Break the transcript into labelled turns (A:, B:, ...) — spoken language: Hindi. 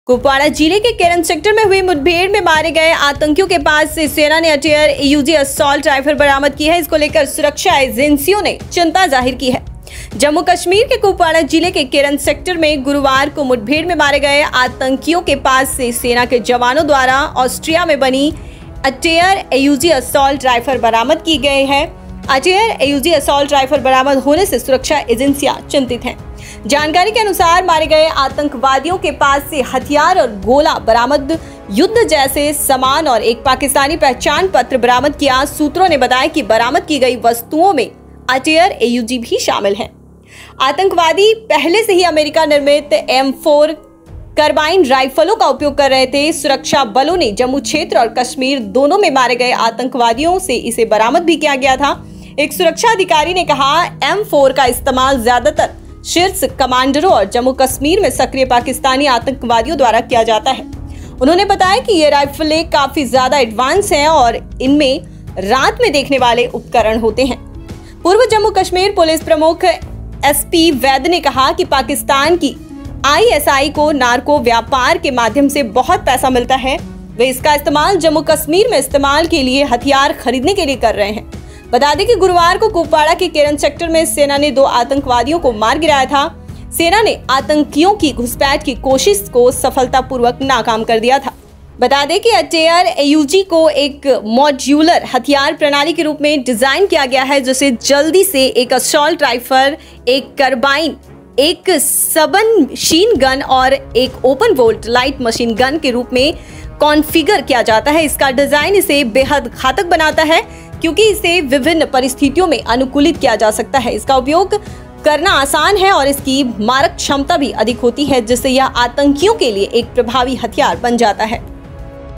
A: कुपवाड़ा जिले के केरन सेक्टर में हुई मुठभेड़ में मारे गए आतंकियों के पास से सेना ने अटेयर AUG असॉल्ट राइफल बरामद की है। इसको लेकर सुरक्षा एजेंसियों ने चिंता जाहिर की है। जम्मू कश्मीर के कुपवाड़ा जिले के केरन सेक्टर में गुरुवार को मुठभेड़ में मारे गए आतंकियों के पास से सेना के जवानों द्वारा ऑस्ट्रिया में बनी अटेयर AUG असॉल्ट राइफल बरामद की गई है। अटेयर AUG असॉल्ट राइफल बरामद होने से सुरक्षा एजेंसियां चिंतित हैं। जानकारी के अनुसार मारे गए आतंकवादियों के पास से हथियार और गोला बरामद, युद्ध जैसे सामान और एक पाकिस्तानी पहचान पत्र बरामद किया। सूत्रों ने बताया कि बरामद की गई वस्तुओं में अटेयर AUG भी शामिल है। आतंकवादी पहले से ही अमेरिका निर्मित M4 कार्बाइन राइफलों का उपयोग कर रहे थे। सुरक्षा बलों ने जम्मू क्षेत्र और कश्मीर दोनों में मारे गए आतंकवादियों से इसे बरामद भी किया गया था। एक सुरक्षा अधिकारी ने कहा, M4 का इस्तेमाल ज्यादातर शीर्ष कमांडरों और जम्मू कश्मीर में सक्रिय पाकिस्तानी आतंकवादियों द्वारा किया जाता है। उन्होंने बताया कि ये राइफलें काफी ज्यादा एडवांस हैं और इनमें रात में देखने वाले उपकरण होते हैं। पूर्व जम्मू कश्मीर पुलिस प्रमुख SP वैद ने कहा कि पाकिस्तान की ISI को नार्को व्यापार के माध्यम से बहुत पैसा मिलता है। वे इसका इस्तेमाल जम्मू कश्मीर में इस्तेमाल के लिए हथियार खरीदने के लिए कर रहे हैं। बता दें कि गुरुवार को कुपवाड़ा के केरन सेक्टर में सेना ने 2 आतंकवादियों को मार गिराया था। सेना ने आतंकियों की घुसपैठ की कोशिश को सफलतापूर्वक नाकाम कर दिया था। बता दें कि अटेयर AUG को एक मॉड्यूलर हथियार प्रणाली के रूप में डिजाइन किया गया है, जिसे जल्दी से एक असॉल्ट राइफल, एक कार्बाइन, एक सबमशीन गन और एक open bolt light machine gun के रूप में कॉन्फ़िगर किया जाता है। इसका डिजाइन इसे बेहद घातक बनाता है क्योंकि इसे विभिन्न परिस्थितियों में अनुकूलित किया जा सकता है। इसका उपयोग करना आसान है और इसकी मारक क्षमता भी अधिक होती है, जिससे यह आतंकियों के लिए एक प्रभावी हथियार बन जाता है।